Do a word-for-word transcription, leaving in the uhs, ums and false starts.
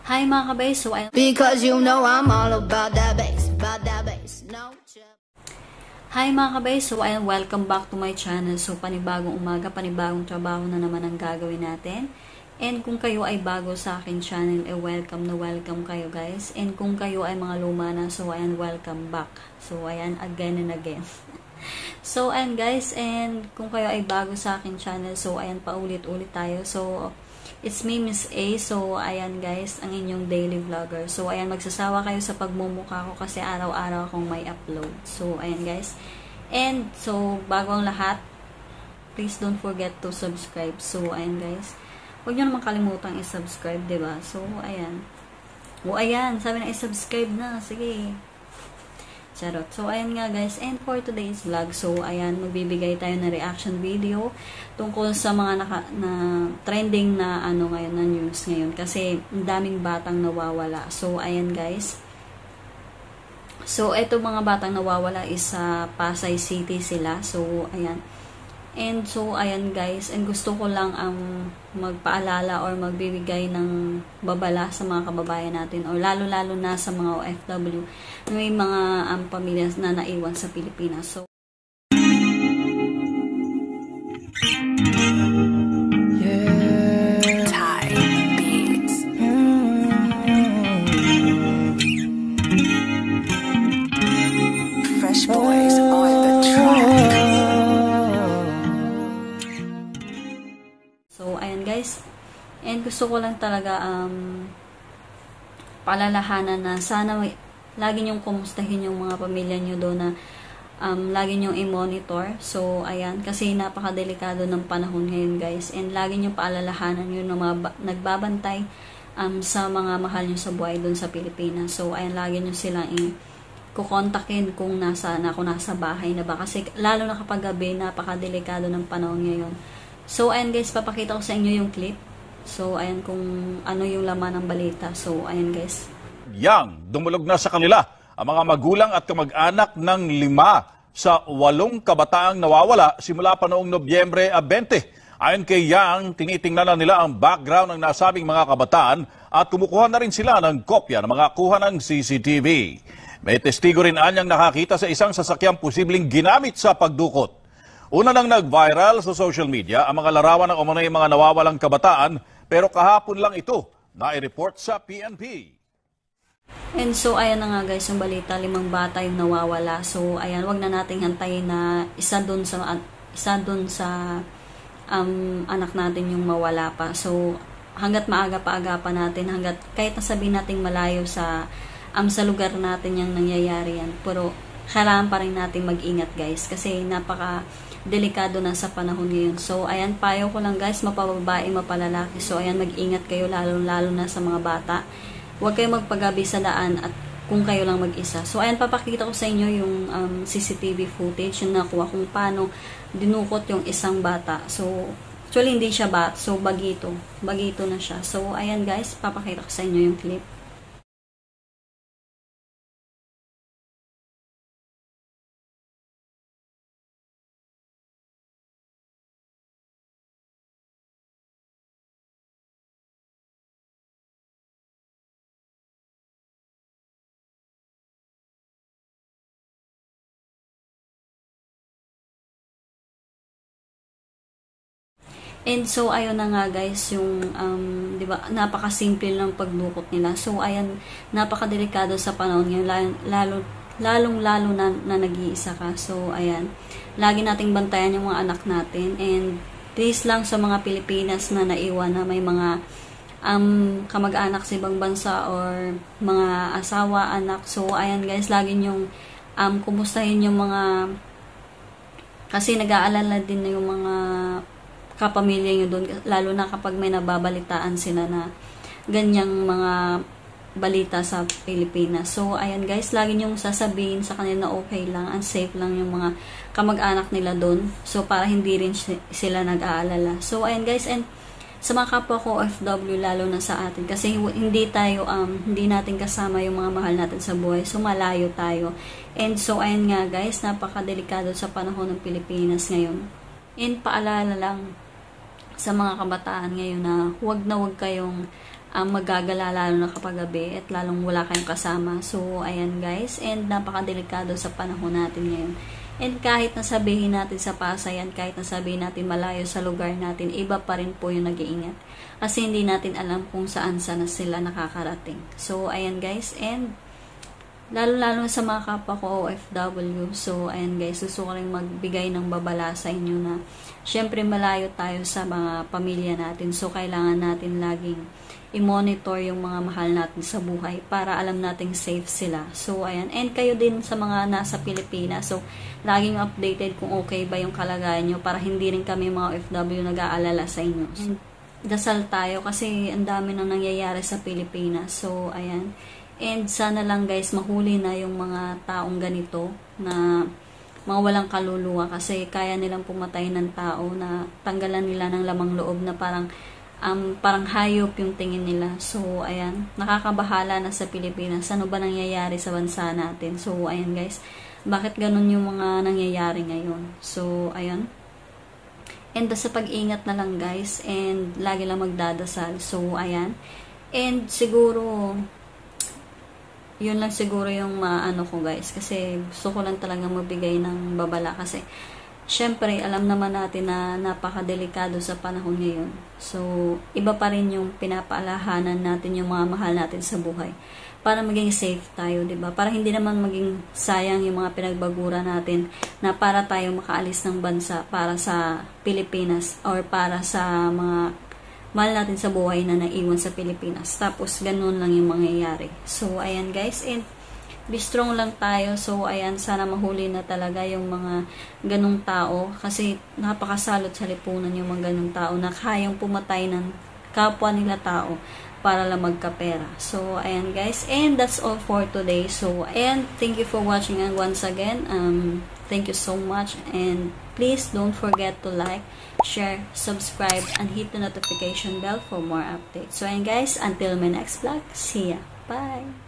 Hi mga kabay, so ayun. Because you know I'm all about that bass, about that bass, no. Hi mga kabay, so ayun, welcome back to my channel. So panibagong umaga, panibagong trabaho na naman ang gagawin natin. And kung kayo ay bago sa akin channel, eh welcome na welcome kayo guys. And kung kayo ay mga luma na, so ayan, welcome back. So ayan, again and again. So ayan guys, and kung kayo ay bago sa akin channel, so ayan, paulit-ulit tayo. So it's me, Miss A. So ayan guys, ang inyong daily vlogger. So ayan, magsasawa kayo sa pagmumukha ko kasi araw-araw akong may upload. So ayan guys, and so bago ang lahat, please don't forget to subscribe. So ayan guys, huwag nyo naman kalimutang i-subscribe, diba? So ayan, o ayan, sabi na i-subscribe na, sige. Charot. So, ayan nga guys. And for today's vlog, so, ayan, magbibigay tayo ng reaction video tungkol sa mga naka, na trending na ano ngayon, na news ngayon. Kasi, ang daming batang nawawala. So, ayan guys. So, eto mga batang nawawala is sa Pasay City sila. So, ayan. And so, ayan guys, and gusto ko lang ang magpaalala or magbibigay ng babala sa mga kababayan natin or lalo-lalo na sa mga O F W na may mga um, pamilya na naiwan sa Pilipinas. So, Yeah. Thai beats. Fresh boys on the track. So, ayan guys. And gusto ko lang talaga um, palalahanan na sana may, lagi nyong kumustahin yung mga pamilya nyo doon na um, lagi nyong i-monitor. So, ayan. Kasi napakadelikado ng panahon ngayon guys. And lagi nyong paalalahanan yun ng mga nagbabantay um, sa mga mahal nyo sa buhay doon sa Pilipinas. So, ayan. Lagi nyo silang i-kukontakin kung nasa, na, kung nasa bahay na ba. Kasi lalo na kapag gabi, napakadelikado ng panahon ngayon. So, ayan guys, papakita ko sa inyo yung clip. So, ayan kung ano yung laman ng balita. So, ayan guys. Yang dumulog na sa kanila ang mga magulang at kamag-anak ng lima sa walong kabataang nawawala simula pa noong Nobyembre twenty. Ayon kay Yang, tinitingnan na nila ang background ng nasabing mga kabataan at kumukuha na rin sila ng kopya ng mga kuha ng C C T V. May testigo rin anyang nakakita sa isang sasakyang posibleng ginamit sa pagdukot. Una nang nag-viral sa social media ang mga larawan ng umunay mga nawawalang kabataan, pero kahapon lang ito na i-report sa P N P. And so, ayan na nga guys yung balita, limang bata yung nawawala. So, ayan, wag na nating hantayin na isa dun sa, isa dun sa um, anak natin yung mawala pa. So, hanggat maaga pa aga pa natin, hanggat kahit nasabihin nating malayo sa, um, sa lugar natin yung nangyayari yan. Pero, kailangan pa rin natin mag-ingat guys kasi napaka delikado na sa panahon ngayon. So, ayan, payo ko lang guys, mapababae, mapalalaki. So, ayan, mag-ingat kayo lalo-lalo na sa mga bata. Huwag kayo magpagabi sa daan at kung kayo lang mag-isa. So, ayan, papakita ko sa inyo yung um, C C T V footage, yung nakuha kung paano dinukot yung isang bata. So, actually, hindi siya bat. So, bagito. Bagito na siya. So, ayan guys, papakita ko sa inyo yung clip. And so, ayun na nga guys, yung, um, di ba, napaka-simple ng pagdukot nila. So, ayan, napaka-delikado sa panahon ngayon, lalo, lalong-lalo na, na nag-iisa ka. So, ayan, lagi nating bantayan yung mga anak natin. And, please lang sa mga Pilipinas na naiwan na may mga um, kamag-anak sa ibang bansa or mga asawa, anak. So, ayan guys, lagi nyong um, kumustahin yung mga, kasi nag-aalala din na yung mga kapamilya nyo doon, lalo na kapag may nababalitaan sila na ganyang mga balita sa Pilipinas. So, ayan guys, lagi nyong sasabihin sa kanila na okay lang, and safe lang yung mga kamag-anak nila doon. So, para hindi rin sila nag-aalala. So, ayan guys, and sa mga kapwa ko O F W, lalo na sa atin, kasi hindi tayo, um, hindi natin kasama yung mga mahal natin sa buhay. So, malayo tayo. And so, ayan nga guys, napakadelikado sa panahon ng Pilipinas ngayon. And paalala lang sa mga kabataan ngayon na huwag na huwag kayong ang magagala lalo na kapag gabi at lalong wala kayong kasama. So, ayan guys. And napakadelikado sa panahon natin ngayon. And kahit nasabihin natin sa Pasayan, kahit nasabihin natin malayo sa lugar natin, iba pa rin po yung nag-iingat. Kasi hindi natin alam kung saan sana sila nakakarating. So, ayan guys. And lalo-lalo sa mga kapwa ko O F W. So, ayan guys. Gusto ko rin magbigay ng babala sa inyo na syempre malayo tayo sa mga pamilya natin. So, kailangan natin laging i-monitor yung mga mahal natin sa buhay para alam nating safe sila. So, ayan. And kayo din sa mga nasa Pilipinas. So, laging updated kung okay ba yung kalagayan nyo para hindi rin kami mga O F W nag-aalala sa inyo. And dasal tayo kasi ang dami nang nangyayari sa Pilipinas. So, ayan. And sana lang guys, mahuli na yung mga taong ganito na mga walang kaluluwa kasi kaya nilang pumatay ng tao na tanggalan nila ng lamang loob na parang Um, parang hayop yung tingin nila. So, ayan. Nakakabahala na sa Pilipinas. Ano ba nangyayari sa bansa natin? So, ayan guys. Bakit ganun yung mga nangyayari ngayon? So, ayan. And sa pag-ingat na lang guys. And lagi lang magdadasal. So, ayan. And siguro, yun lang siguro yung maano ko guys. Kasi gusto ko lang talaga mabigay ng babala. Kasi, syempre, alam naman natin na napakadelikado sa panahon ngayon. So, iba pa rin yung pinapaalahanan natin yung mga mahal natin sa buhay. Para maging safe tayo, diba? Para hindi naman maging sayang yung mga pinagbagura natin na para tayo makaalis ng bansa para sa Pilipinas or para sa mga mahal natin sa buhay na naiwan sa Pilipinas. Tapos, ganun lang yung mangyayari. So, ayan guys. And, be strong lang tayo. So, ayan, sana mahuli na talaga yung mga ganong tao. Kasi, napakasalot sa lipunan yung mga ganong tao na kayang pumatay ng kapwa nila tao para lang magkapera. So, ayan guys. And that's all for today. So, ayan, thank you for watching. And once again, um, thank you so much. And please don't forget to like, share, subscribe, and hit the notification bell for more updates. So, ayan guys, until my next vlog, see ya. Bye!